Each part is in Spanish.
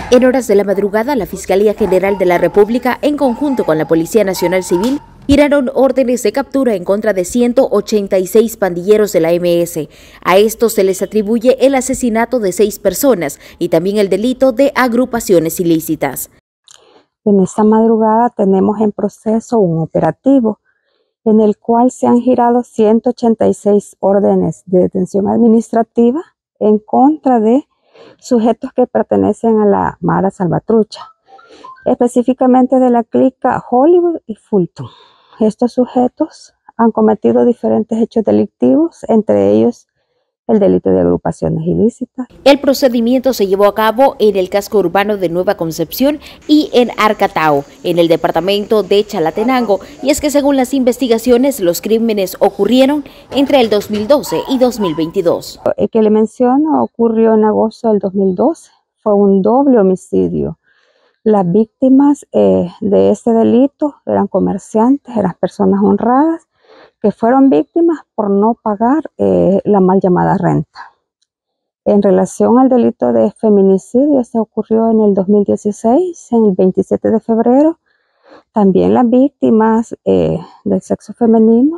En horas de la madrugada, la Fiscalía General de la República, en conjunto con la Policía Nacional Civil, giraron órdenes de captura en contra de 186 pandilleros de la MS. A estos se les atribuye el asesinato de 6 personas y también el delito de agrupaciones ilícitas. En esta madrugada tenemos en proceso un operativo en el cual se han girado 186 órdenes de detención administrativa en contra de sujetos que pertenecen a la Mara Salvatrucha, específicamente de la clica Hollywood y Fulton. Estos sujetos han cometido diferentes hechos delictivos, entre ellos el delito de agrupaciones ilícitas. El procedimiento se llevó a cabo en el casco urbano de Nueva Concepción y en Arcatao, en el departamento de Chalatenango, y es que según las investigaciones, los crímenes ocurrieron entre el 2012 y 2022. El que le menciono ocurrió en agosto del 2012, fue un doble homicidio. Las víctimas de este delito eran comerciantes, eran personas honradas, que fueron víctimas por no pagar la mal llamada renta. En relación al delito de feminicidio, este ocurrió en el 2016, en el 27 de febrero. También las víctimas del sexo femenino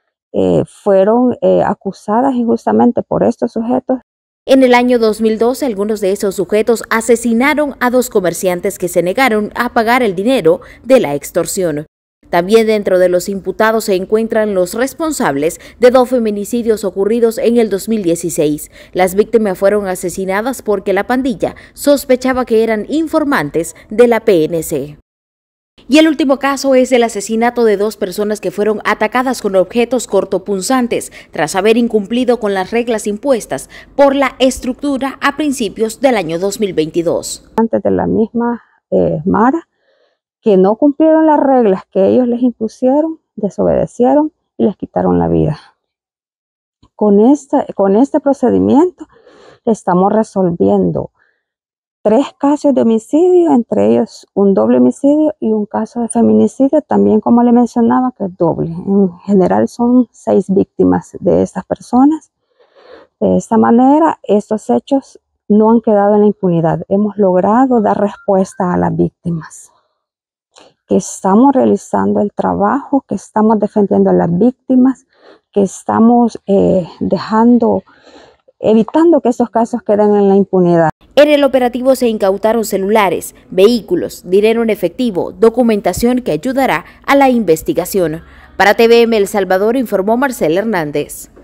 fueron acusadas injustamente por estos sujetos. En el año 2012, algunos de esos sujetos asesinaron a 2 comerciantes que se negaron a pagar el dinero de la extorsión. También dentro de los imputados se encuentran los responsables de 2 feminicidios ocurridos en el 2016. Las víctimas fueron asesinadas porque la pandilla sospechaba que eran informantes de la PNC. Y el último caso es el asesinato de 2 personas que fueron atacadas con objetos cortopunzantes tras haber incumplido con las reglas impuestas por la estructura a principios del año 2022. Antes de la misma Mara, que no cumplieron las reglas que ellos les impusieron, desobedecieron y les quitaron la vida. Con este procedimiento estamos resolviendo 3 casos de homicidio, entre ellos un doble homicidio y un caso de feminicidio, también como le mencionaba, que es doble. En general son 6 víctimas de estas personas. De esta manera, estos hechos no han quedado en la impunidad. Hemos logrado dar respuesta a las víctimas, que estamos realizando el trabajo, que estamos defendiendo a las víctimas, que estamos evitando que estos casos queden en la impunidad. En el operativo se incautaron celulares, vehículos, dinero en efectivo, documentación que ayudará a la investigación. Para TVM El Salvador informó Marcela Hernández.